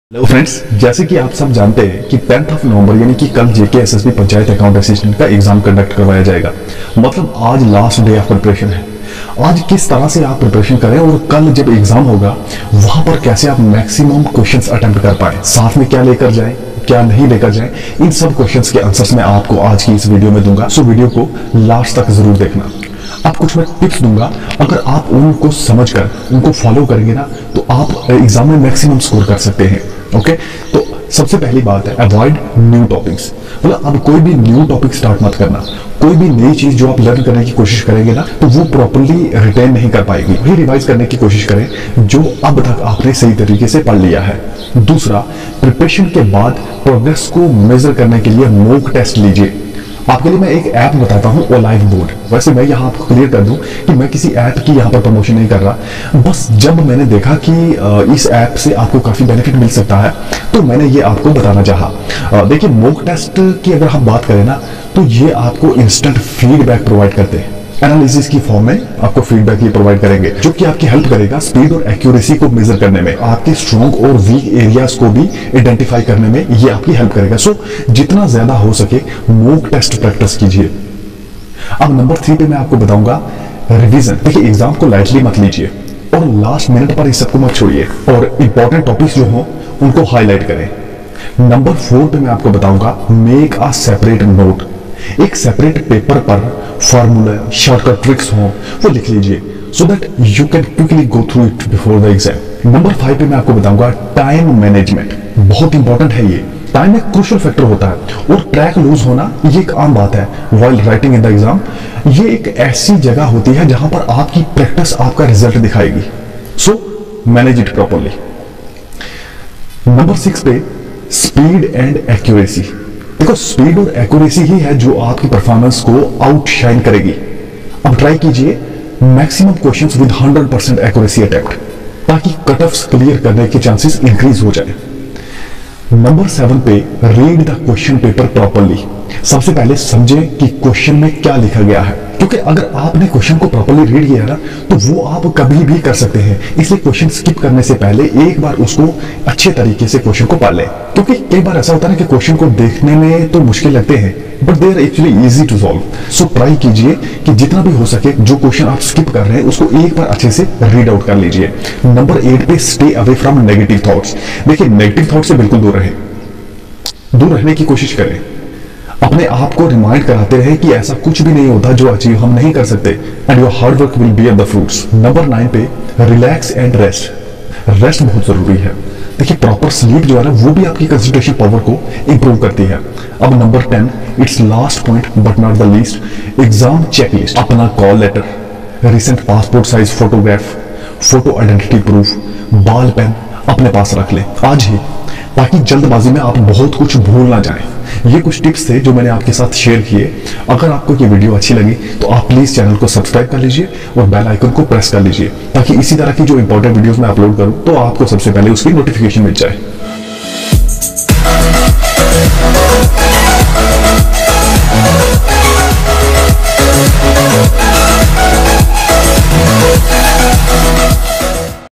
Hello friends, जैसे कि आप सब जानते हैं कि 10 नवंबर यानी कि कल JK SSB panchayat account assistant का एग्जाम कंडक्ट करवाया जाएगा। मतलब आज लास्ट डे ऑफ प्रिपरेशन है। आज किस तरह से आप प्रिपरेशन करें और कल जब एग्जाम होगा वहां पर कैसे आप मैक्सिमम क्वेश्चंस अटेम्प्ट कर पाए, साथ में क्या लेकर जाएं, क्या नहीं लेकर जाएं, इन सब क्वेश्चंस के आंसर्स मैं आपको आज की इस वीडियो में दूंगा। सो वीडियो को लास्ट तक जरूर देखना। आप कुछ मैं टिप्स दूंगा, अगर आप उनको समझकर उनको फॉलो करेंगे ना तो आप एग्जाम में मैक्सिमम स्कोर कर सकते हैं। ओके, तो सबसे पहली बात है अवॉइड न्यू टॉपिक्स। मतलब अब कोई भी न्यू टॉपिक स्टार्ट मत करना। कोई भी नई चीज जो आप लर्न करने की कोशिश करेंगे ना तो वो प्रॉपर्ली रिटेन नहीं कर पाएगी। वही रिवाइज करने की कोशिश करें जो अब तक आपने सही तरीके से पढ़ लिया है। दूसरा, प्रिपरेशन के बाद प्रोग्रेस को मेजर करने के लिए मॉक टेस्ट लीजिए। आपके लिए मैं एक ऐप बताता हूँ, ओलाइव बोर्ड। वैसे मैं यहाँ आपको क्लियर कर दूं कि मैं किसी ऐप की यहाँ पर प्रमोशन नहीं कर रहा। बस जब मैंने देखा कि इस ऐप से आपको काफी बेनिफिट मिल सकता है तो मैंने ये आपको बताना चाहा। देखिए, मॉक टेस्ट की अगर हम बात करें ना तो ये आपको इंस्टेंट फीडबैक प्रोवाइड करते हैं। एनालिसिस की फॉर्म में आपको फीडबैक ये प्रोवाइड करेंगे जो कि आपकी हेल्प करेगा स्पीड और एक्यूरेसी को मेजर करने में, आपके स्ट्रॉन्ग और वीक एरियाज को भी आइडेंटिफाई करने में ये आपकी हेल्प करेगा। सो जितना ज्यादा हो सके मॉक टेस्ट प्रैक्टिस कीजिए। अब नंबर 3 पे मैं आपको बताऊंगा रिवीजन। देखिए, एग्जाम को लाइटली मत लीजिए और लास्ट मिनट पर इस सबको मत छोड़िए और इंपॉर्टेंट टॉपिक्स जो हो उनको हाईलाइट करें। नंबर 4 पे मैं आपको बताऊंगा मेक अ सेपरेट नोट। एक सेपरेट पेपर पर फॉर्मूला, शॉर्टकट ट्रिक्स हो वो लिख लीजिए so that you can quickly go through it before the exam. Number 5 पे मैं आपको बताऊंगा टाइम मैनेजमेंट। बहुत इंपॉर्टेंट है ये। टाइम एक क्रूशियल फैक्टर होता है और ट्रैक लूज होना ये एक आम बात है while writing in the exam. ये एक ऐसी जगह होती है जहां पर आपकी प्रैक्टिस आपका रिजल्ट दिखाएगी। So manage it properly. Number 6 पे स्पीड एंड एक्यूरेसी। देखो, स्पीड और एक्यूरेसी ही है जो आपकी परफॉर्मेंस को आउटशाइन करेगी। अब ट्राई कीजिए maximum questions with 100% accuracy attempt ताकि कट ऑफ्स क्लियर करने के चांसेस इंक्रीज हो जाए। नंबर 7 पे read the question paper properly. सबसे पहले समझें कि क्वेश्चन में क्या लिखा गया है, क्योंकि अगर आपने क्वेश्चन को प्रॉपरली रीड किया ना तो वो आप कभी भी कर सकते हैं। इसलिए क्वेश्चन स्किप करने से पहले एक बार उसको अच्छे तरीके से क्वेश्चन को पढ़ लें, क्योंकि कई बार ऐसा होता है ना कि क्वेश्चन को देखने में तो मुश्किल लगते हैं but they are actually easy to solve. So try कीजिए कि जितना भी हो सके जो क्वेश्चन आप स्किप कर रहे हैं उसको एक बार अच्छे से रीड आउट कर लीजिए। नंबर 8 पे stay away from negative thoughts. देखिए, नेगेटिव थॉट से बिल्कुल दूर रहें, दूर रहने की कोशिश करें। अपने आप को रिमाइंड कराते रहे कि ऐसा कुछ भी नहीं होता जो अचीव हम नहीं कर सकते and your hard work will bear the fruits. Number 9 पे रिलैक्स एंड रेस्ट। रेस्ट बहुत जरूरी है। देखिए, प्रॉपर स्लीप जो है ना वो भी आपकी कंसंट्रेशन पावर को इंप्रूव करती है। अब number 10, it's last point but not the least, exam checklist. अपना call letter, recent passport size photograph, photo identity proof, ball pen अपने पास रख ले आज ही, ताकि जल्दबाजी में आप बहुत कुछ भूल ना जाएं। ये कुछ टिप्स थे जो मैंने आपके साथ शेयर किए। अगर आपको ये वीडियो अच्छी लगी तो आप प्लीज चैनल को सब्सक्राइब कर लीजिए और बेल आइकन को प्रेस कर लीजिए ताकि इसी तरह की जो इंपॉर्टेंट वीडियोस मैं अपलोड करूं तो आपको सबसे पहले उसकी नोटिफिकेशन मिल जाए।